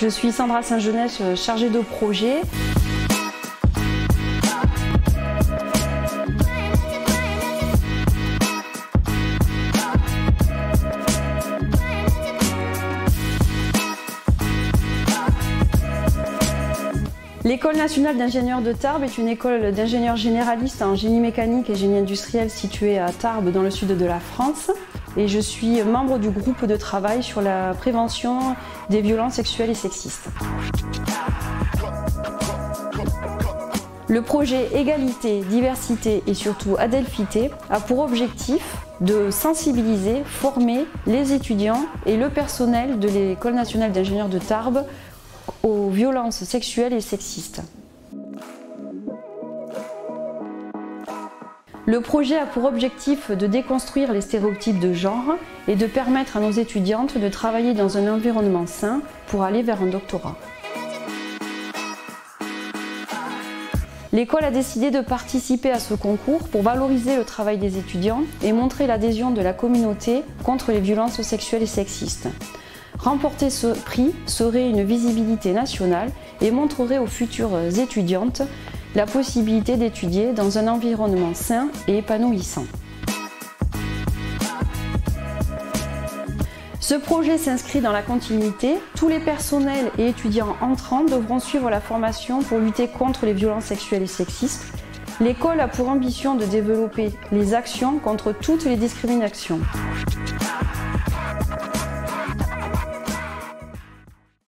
Je suis Sandra Saint-Genès, chargée de projet. L'École nationale d'ingénieurs de Tarbes est une école d'ingénieurs généralistes en génie mécanique et génie industriel située à Tarbes dans le sud de la France. Et je suis membre du groupe de travail sur la prévention des violences sexuelles et sexistes. Le projet Égalité, Diversité et surtout Adelphité a pour objectif de sensibiliser, former les étudiants et le personnel de l'École nationale d'ingénieurs de Tarbes aux violences sexuelles et sexistes. Le projet a pour objectif de déconstruire les stéréotypes de genre et de permettre à nos étudiantes de travailler dans un environnement sain pour aller vers un doctorat. L'école a décidé de participer à ce concours pour valoriser le travail des étudiants et montrer l'adhésion de la communauté contre les violences sexuelles et sexistes. Remporter ce prix serait une visibilité nationale et montrerait aux futures étudiantes la possibilité d'étudier dans un environnement sain et épanouissant. Ce projet s'inscrit dans la continuité. Tous les personnels et étudiants entrants devront suivre la formation pour lutter contre les violences sexuelles et sexistes. L'école a pour ambition de développer les actions contre toutes les discriminations.